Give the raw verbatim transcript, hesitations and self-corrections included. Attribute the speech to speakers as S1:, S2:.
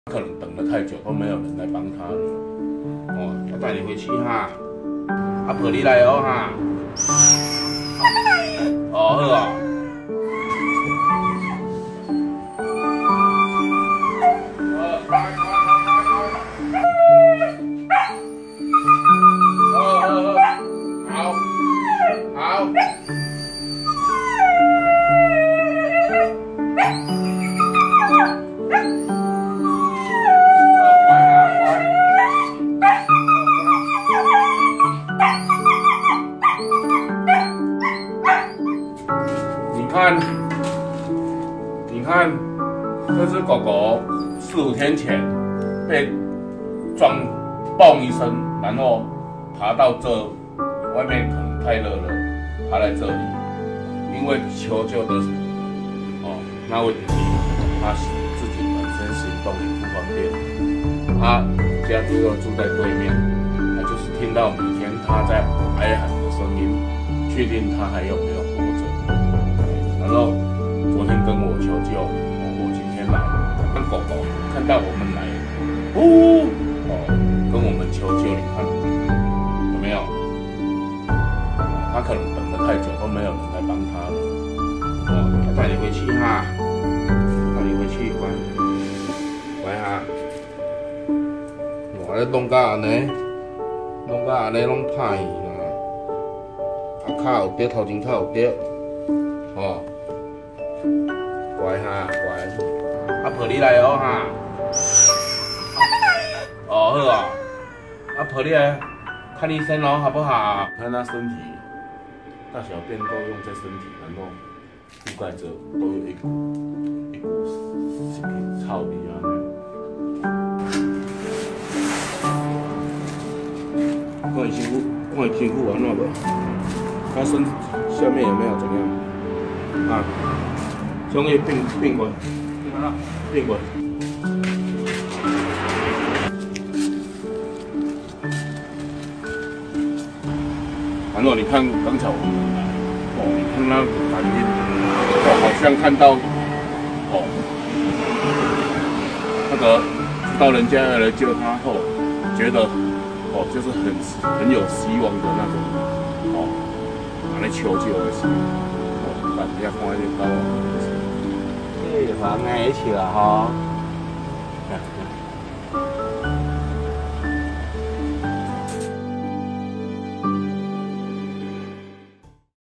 S1: 可能等了太久都没有人来帮他了。哦，我带你回去哈。阿婆你来哦哈。哦，好啊。好，好，好。你看，你看，这只狗狗四五天前被撞，嘣一声，然后爬到这外面，可能太热了，爬在这里，因为求救的哦那位弟弟，他自己本身行动也不方便，他家住又住在对面，他就是听到每天他在哀喊的声音，确定他还有没有活着。然后昨天跟我求救，哦，我今天来，看狗狗看到我们来，呜，哦，跟我们求救，你看有没有？哦，他可能等了太久都没有人来帮他了。哦，我带你回去哈，带你回去乖，乖哈。哇，你弄到安尼，弄到安尼拢歹去啦。啊，脚有跌，头前脚有跌，哦。乖哈，乖。阿婆你来哦哈。哦，好啊。阿婆你来看医生哦，好不好？看他身体大小便都用在身体，然后覆盖着都有一股一股臭味啊。看你辛苦，看你辛苦安怎无？他身下面有没有怎样？啊？将伊变变过，变过。然后你看刚才我们来，哦，你看那反应，哦，好像看到，哦，那个知道人家要来救他后，觉得，哦，就是很很有希望的那种，哦，拿来求救的时候，哦，大家看一点到。这黄爱笑吼。